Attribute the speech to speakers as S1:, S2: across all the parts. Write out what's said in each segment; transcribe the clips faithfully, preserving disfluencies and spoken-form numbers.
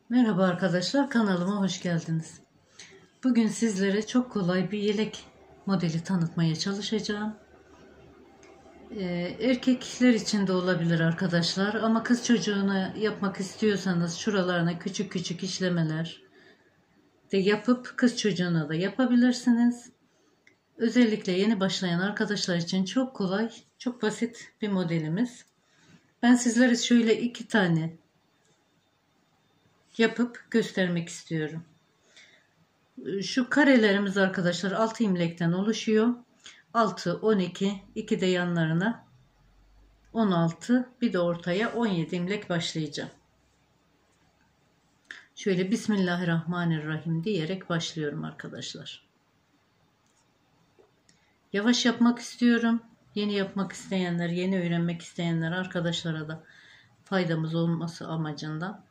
S1: Merhaba arkadaşlar, kanalıma hoş geldiniz. Bugün sizlere çok kolay bir yelek modeli tanıtmaya çalışacağım. Ee, erkekler için de olabilir arkadaşlar, ama kız çocuğuna yapmak istiyorsanız şuralarına küçük küçük işlemeler de yapıp kız çocuğuna da yapabilirsiniz. Özellikle yeni başlayan arkadaşlar için çok kolay, çok basit bir modelimiz. Ben sizlere şöyle iki tane yapıp göstermek istiyorum. Şu karelerimiz arkadaşlar altı imlekten oluşuyor. altı, on iki, iki de yanlarına on altı, bir de ortaya on yedi imlek başlayacağım. Şöyle Bismillahirrahmanirrahim diyerek başlıyorum arkadaşlar. Yavaş yapmak istiyorum. Yeni yapmak isteyenler, yeni öğrenmek isteyenler arkadaşlara da faydamız olması amacından.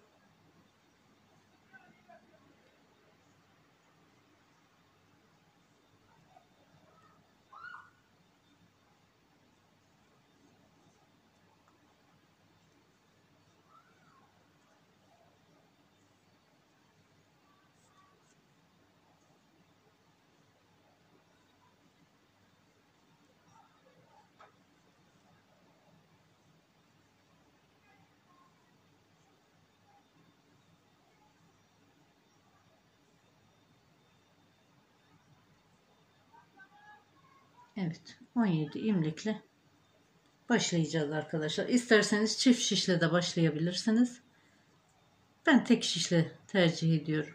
S1: Evet, on yedi imlekle başlayacağız arkadaşlar. İsterseniz çift şişle de başlayabilirsiniz. Ben tek şişle tercih ediyorum.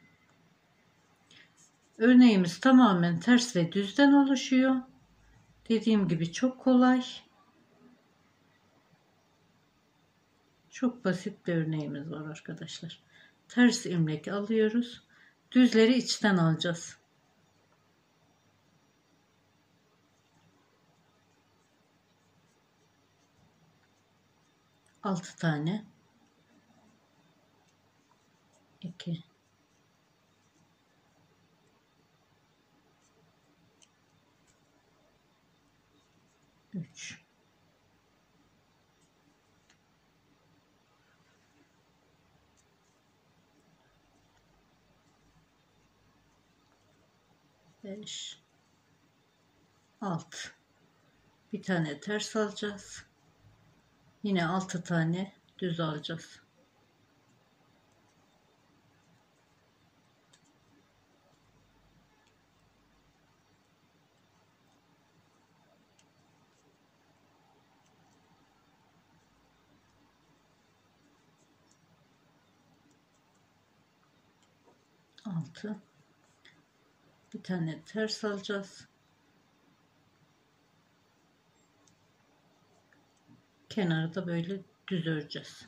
S1: Örneğimiz tamamen ters ve düzden oluşuyor. Dediğim gibi çok kolay. Çok basit bir örneğimiz var arkadaşlar. Ters ilmek alıyoruz. Düzleri içten alacağız. altı tane. iki, üç, beş, altı. Bir tane ters alacağız. Yine altı tane düz alacağız. altı. Bir tane ters alacağız. Kenarı da böyle düz öreceğiz.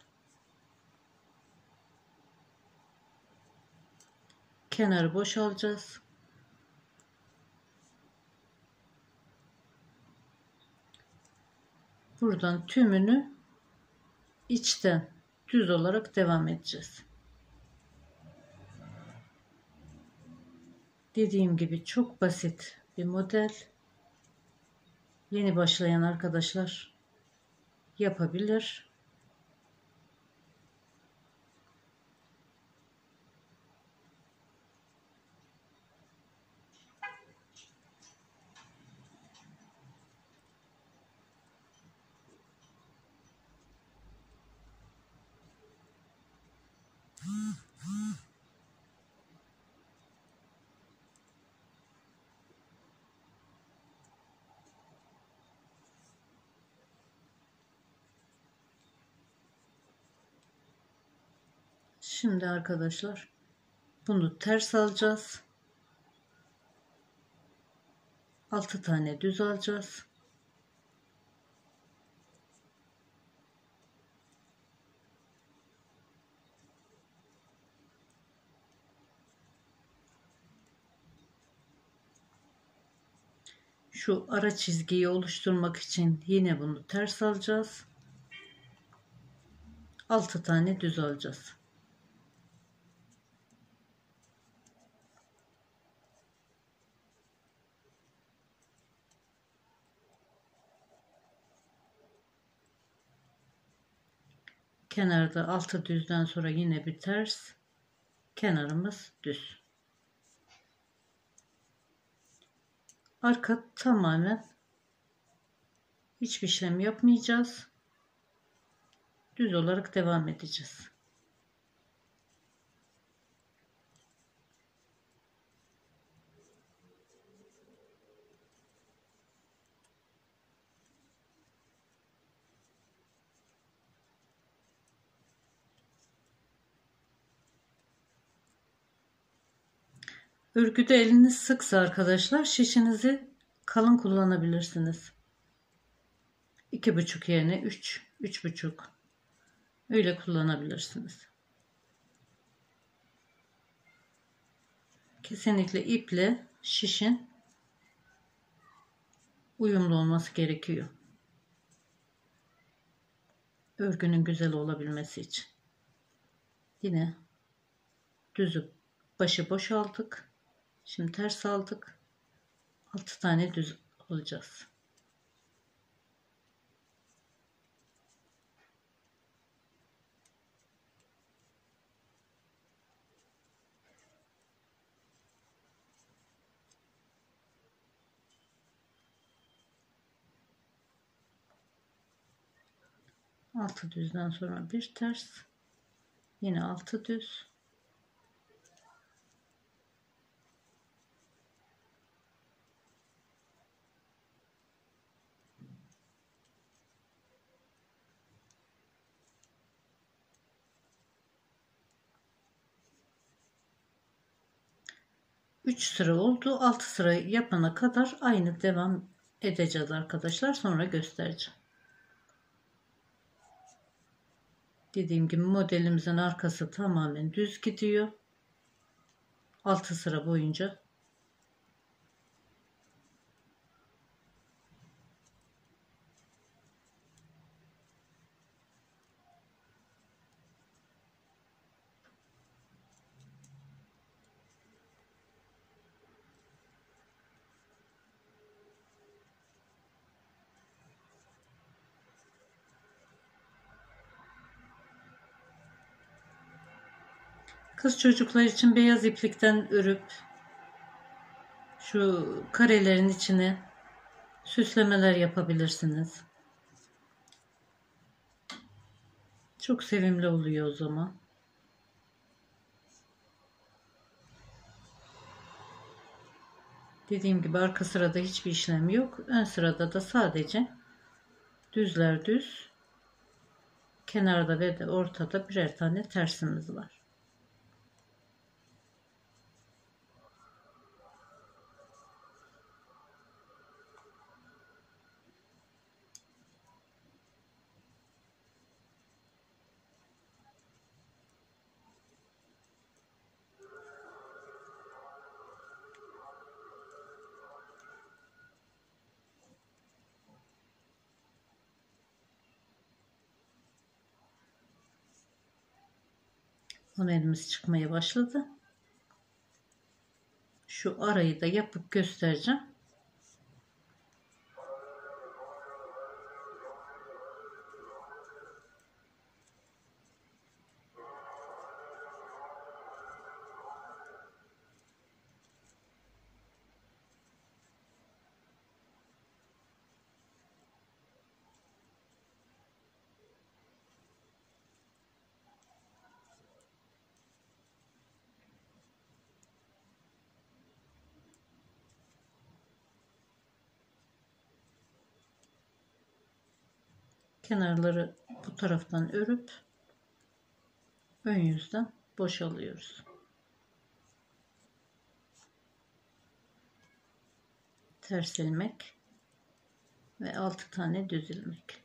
S1: Kenarı boş alacağız. Buradan tümünü içten düz olarak devam edeceğiz. Dediğim gibi çok basit bir model. Yeni başlayan arkadaşlar yapabilir. Şimdi arkadaşlar bunu ters alacağız. altı tane düz alacağız. Şu ara çizgiyi oluşturmak için yine bunu ters alacağız. altı tane düz alacağız. Kenarda altı düzden sonra yine bir ters. Kenarımız düz. Arka tamamen hiçbir işlem yapmayacağız. Düz olarak devam edeceğiz. Örgüde eliniz sıksa arkadaşlar şişinizi kalın kullanabilirsiniz. iki buçuk yerine üç, üç buçuk öyle kullanabilirsiniz. Kesinlikle iple şişin uyumlu olması gerekiyor. Örgünün güzel olabilmesi için. Yine düzü başı boşalttık. Şimdi ters aldık. altı tane düz olacağız. altı düzden sonra bir ters. Yine altı düz. üç sıra oldu. altı sıra yapana kadar aynı devam edeceğiz arkadaşlar. Sonra göstereceğim. Dediğim gibi modelimizin arkası tamamen düz gidiyor. altı sıra boyunca. Kız çocuklar için beyaz iplikten örüp şu karelerin içine süslemeler yapabilirsiniz. Çok sevimli oluyor o zaman. Dediğim gibi arka sırada hiçbir işlem yok. Ön sırada da sadece düzler düz. Kenarda ve de ortada birer tane tersimiz var. Modelimiz çıkmaya başladı. Şu arayı da yapıp göstereceğim. Kenarları bu taraftan örüp ön yüzden boşalıyoruz. Ters ilmek ve altı tane düz ilmek.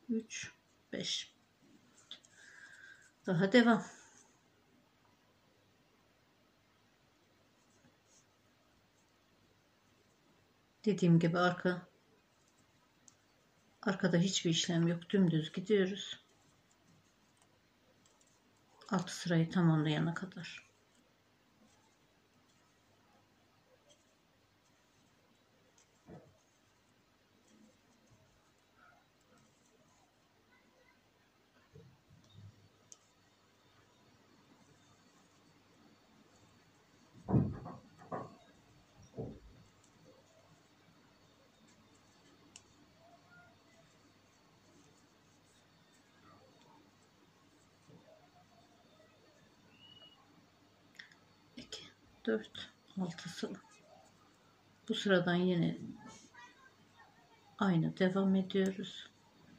S1: üç, beş. Daha devam. Dediğim gibi arka arkada hiçbir işlem yok. Dümdüz gidiyoruz. Alt sırayı tamamlayana kadar. iki, dört, altı sıra. Bu sıradan yine aynı devam ediyoruz.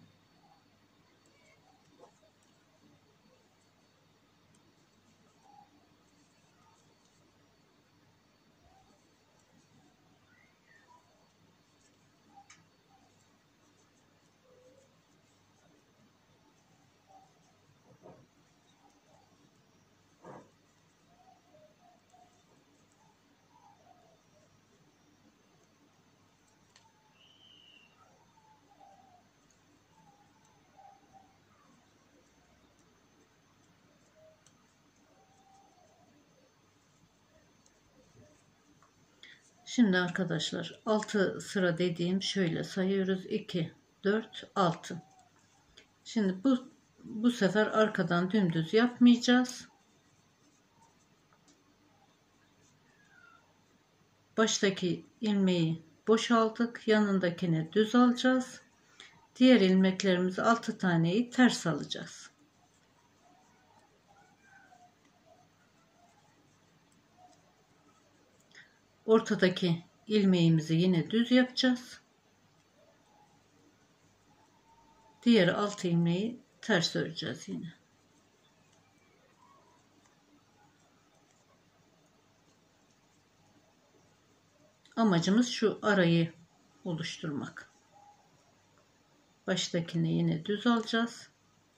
S1: Şimdi arkadaşlar altı sıra dediğim şöyle sayıyoruz. iki, dört, altı. Şimdi bu bu sefer arkadan dümdüz yapmayacağız. Baştaki ilmeği boşalttık. Yanındakini düz alacağız. Diğer ilmeklerimizi altı taneyi ters alacağız. Ortadaki ilmeğimizi yine düz yapacağız. Diğer altı ilmeği ters öreceğiz yine. Amacımız şu arayı oluşturmak. Baştakini yine düz alacağız.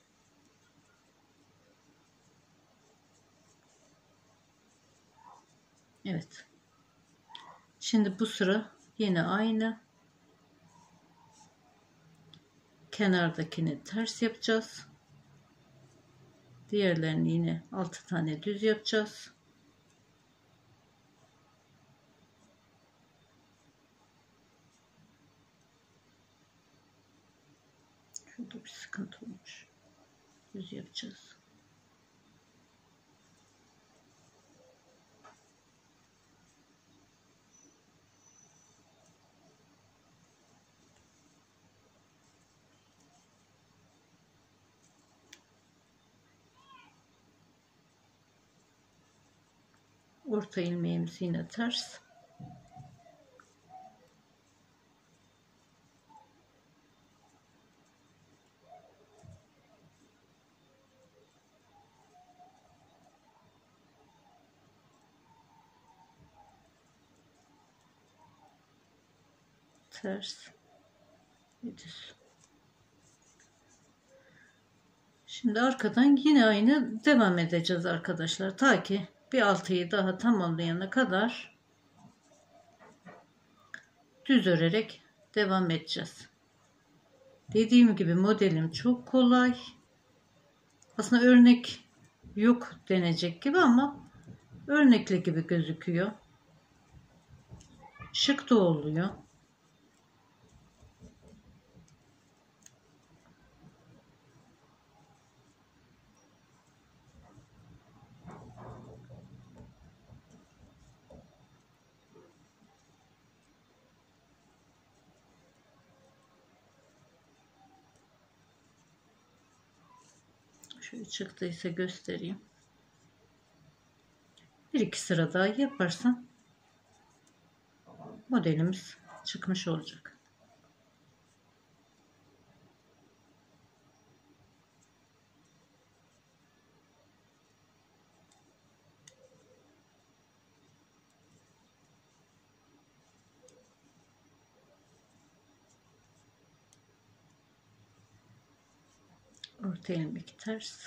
S1: Evet. Şimdi bu sıra yine aynı. Kenardakini ters yapacağız. Diğerlerini yine altı tane düz yapacağız. Şurada bir sıkıntı olmuş. Düz yapacağız. Orta ilmeğimiz yine ters. Ters ve düz. Şimdi arkadan yine aynı devam edeceğiz arkadaşlar. Ta ki bir altıyı daha tamamlayana kadar düz örerek devam edeceğiz. Dediğim gibi modelim çok kolay. Aslında örnek yok denecek gibi ama örnekli gibi gözüküyor. Şık da oluyor. Şöyle çıktıysa göstereyim. Bir iki sıra daha yaparsam modelimiz çıkmış olacak. Orta ilmek ters.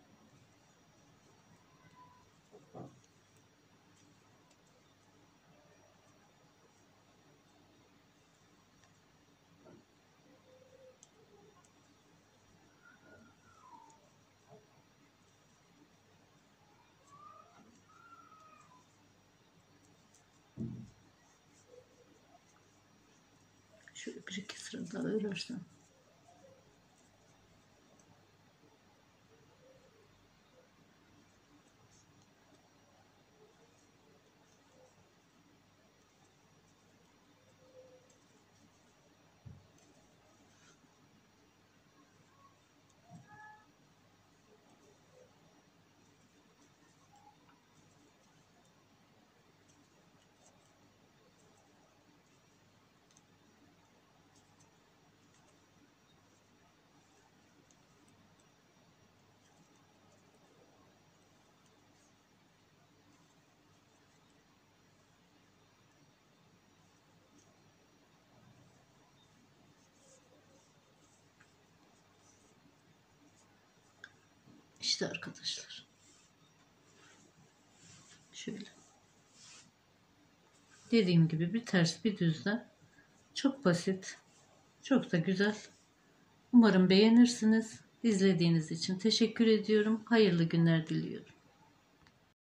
S1: Şöyle bir iki sıra daha örersem. İşte arkadaşlar. Şöyle. Dediğim gibi bir ters bir düzle. Çok basit. Çok da güzel. Umarım beğenirsiniz. İzlediğiniz için teşekkür ediyorum. Hayırlı günler diliyorum.